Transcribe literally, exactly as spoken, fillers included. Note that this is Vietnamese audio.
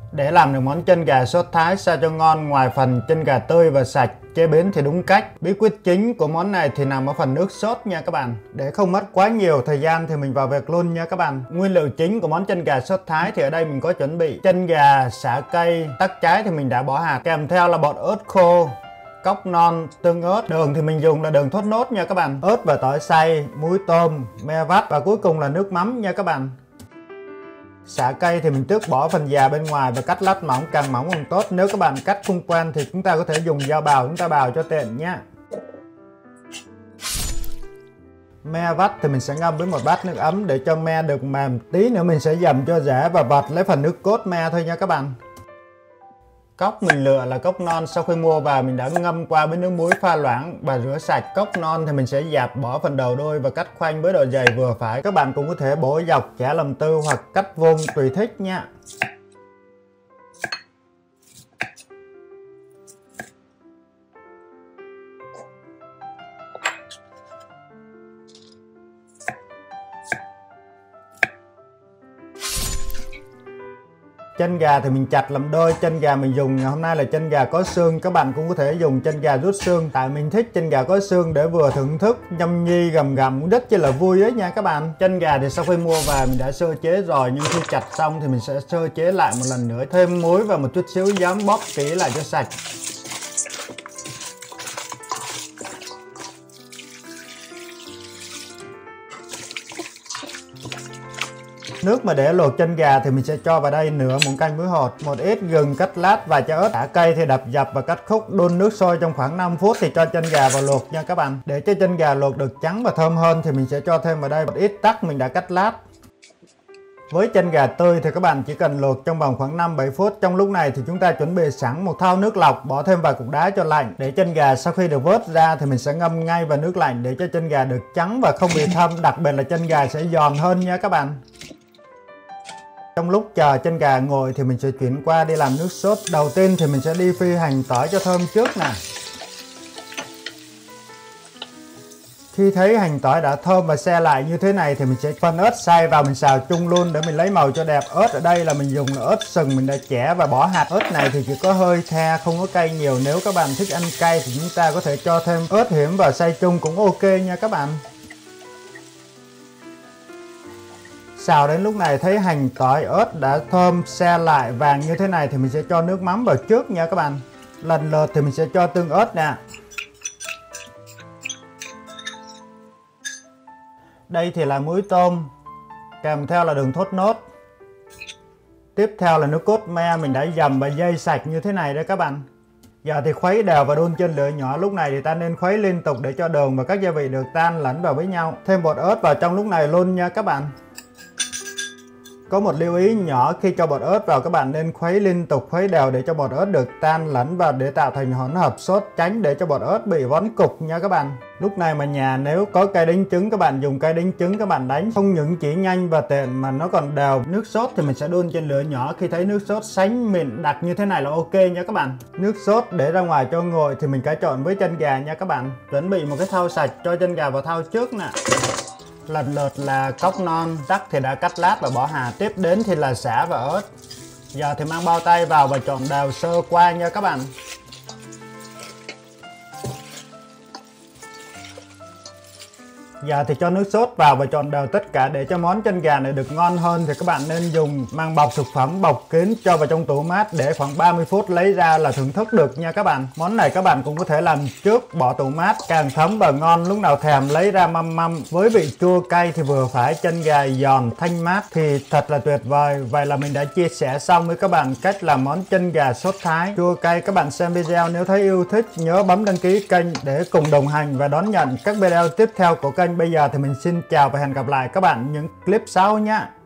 Để làm được món chân gà sốt Thái sao cho ngon, ngoài phần chân gà tươi và sạch, chế biến thì đúng cách, bí quyết chính của món này thì nằm ở phần nước sốt nha các bạn. Để không mất quá nhiều thời gian thì mình vào việc luôn nha các bạn. Nguyên liệu chính của món chân gà sốt Thái thì ở đây mình có chuẩn bị chân gà, sả cây, tắc trái thì mình đã bỏ hạt, kèm theo là bột ớt khô, cốc non, tương ớt. Đường thì mình dùng là đường thốt nốt nha các bạn. Ớt và tỏi xay, muối tôm, me vắt và cuối cùng là nước mắm nha các bạn. Sả cây thì mình tước bỏ phần già bên ngoài và cắt lát mỏng, càng mỏng càng tốt. Nếu các bạn cắt không quen thì chúng ta có thể dùng dao bào chúng ta bào cho tiện nhé. Me vắt thì mình sẽ ngâm với một bát nước ấm để cho me được mềm. Tí nữa mình sẽ dầm cho dễ và vặt lấy phần nước cốt me thôi nha các bạn. Cốc mình lựa là cốc non, sau khi mua vào mình đã ngâm qua với nước muối pha loãng và rửa sạch. Cốc non thì mình sẽ dạt bỏ phần đầu đuôi và cắt khoanh với độ dày vừa phải. Các bạn cũng có thể bổ dọc, chẻ làm tư hoặc cắt vuông tùy thích nha. Chân gà thì mình chặt làm đôi. Chân gà mình dùng ngày hôm nay là chân gà có xương. Các bạn cũng có thể dùng chân gà rút xương. Tại mình thích chân gà có xương để vừa thưởng thức nhâm nhi gầm gầm cũng rất chi là vui ấy nha các bạn. Chân gà thì sau khi mua về mình đã sơ chế rồi, nhưng khi chặt xong thì mình sẽ sơ chế lại một lần nữa, thêm muối và một chút xíu giấm, bóp kỹ lại cho sạch. Nước mà để luộc chân gà thì mình sẽ cho vào đây nửa muỗng canh muối hột, một ít gừng cắt lát và chả ớt. Xả cây thì đập dập và cắt khúc. Đun nước sôi trong khoảng năm phút thì cho chân gà vào luộc nha các bạn. Để cho chân gà luộc được trắng và thơm hơn thì mình sẽ cho thêm vào đây một ít tắc mình đã cắt lát. Với chân gà tươi thì các bạn chỉ cần luộc trong vòng khoảng năm bảy phút. Trong lúc này thì chúng ta chuẩn bị sẵn một thau nước lọc, bỏ thêm vài cục đá cho lạnh. Để chân gà sau khi được vớt ra thì mình sẽ ngâm ngay vào nước lạnh để cho chân gà được trắng và không bị thâm, đặc biệt là chân gà sẽ giòn hơn nha các bạn. Trong lúc chờ chân gà nguội thì mình sẽ chuyển qua đi làm nước sốt. Đầu tiên thì mình sẽ đi phi hành tỏi cho thơm trước nè. Khi thấy hành tỏi đã thơm và se lại như thế này thì mình sẽ phân ớt xay vào mình xào chung luôn để mình lấy màu cho đẹp. Ớt ở đây là mình dùng là ớt sừng mình đã chẻ và bỏ hạt. Ớt này thì chỉ có hơi the, không có cay nhiều. Nếu các bạn thích ăn cay thì chúng ta có thể cho thêm ớt hiểm vào xay chung cũng ok nha các bạn. Xào đến lúc này thấy hành tỏi ớt đã thơm se lại vàng như thế này thì mình sẽ cho nước mắm vào trước nha các bạn. Lần lượt thì mình sẽ cho tương ớt nè. Đây thì là muối tôm, kèm theo là đường thốt nốt. Tiếp theo là nước cốt me mình đã dầm và dây sạch như thế này đấy các bạn. Giờ thì khuấy đều và đun trên lửa nhỏ. Lúc này thì ta nên khuấy liên tục để cho đường và các gia vị được tan lẫn vào với nhau. Thêm bột ớt vào trong lúc này luôn nha các bạn. Có một lưu ý nhỏ, khi cho bột ớt vào các bạn nên khuấy liên tục, khuấy đều để cho bột ớt được tan lẫn vào để tạo thành hỗn hợp sốt, tránh để cho bột ớt bị vón cục nha các bạn. Lúc này mà nhà nếu có cây đánh trứng, các bạn dùng cây đánh trứng các bạn đánh, không những chỉ nhanh và tiện mà nó còn đều. Nước sốt thì mình sẽ đun trên lửa nhỏ. Khi thấy nước sốt sánh mịn đặc như thế này là ok nha các bạn. Nước sốt để ra ngoài cho nguội thì mình cải trộn với chân gà nha các bạn. Chuẩn bị một cái thau sạch, cho chân gà vào thau trước nè. Lần lượt là cốc non, tắc thì đã cắt lát và bỏ hạt. Tiếp đến thì là sả và ớt. Giờ thì mang bao tay vào và trộn đều sơ qua nha các bạn. Giờ thì cho nước sốt vào và trộn đều tất cả. Để cho món chân gà này được ngon hơn thì các bạn nên dùng màng bọc thực phẩm bọc kín, cho vào trong tủ mát để khoảng ba mươi phút lấy ra là thưởng thức được nha các bạn. Món này các bạn cũng có thể làm trước, bỏ tủ mát càng thấm và ngon, lúc nào thèm lấy ra măm măm. Với vị chua cay thì vừa phải, chân gà giòn thanh mát thì thật là tuyệt vời. Vậy là mình đã chia sẻ xong với các bạn cách làm món chân gà sốt Thái chua cay. Các bạn xem video nếu thấy yêu thích nhớ bấm đăng ký kênh để cùng đồng hành và đón nhận các video tiếp theo của kênh. Bây giờ thì mình xin chào và hẹn gặp lại các bạn những clip sau nhé.